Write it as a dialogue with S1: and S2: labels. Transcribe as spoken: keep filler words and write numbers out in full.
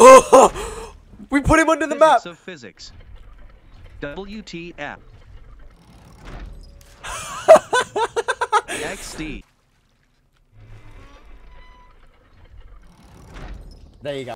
S1: Oh! We put him under the
S2: Physics
S1: map!
S2: of physics. W T F. X D.
S1: There you go.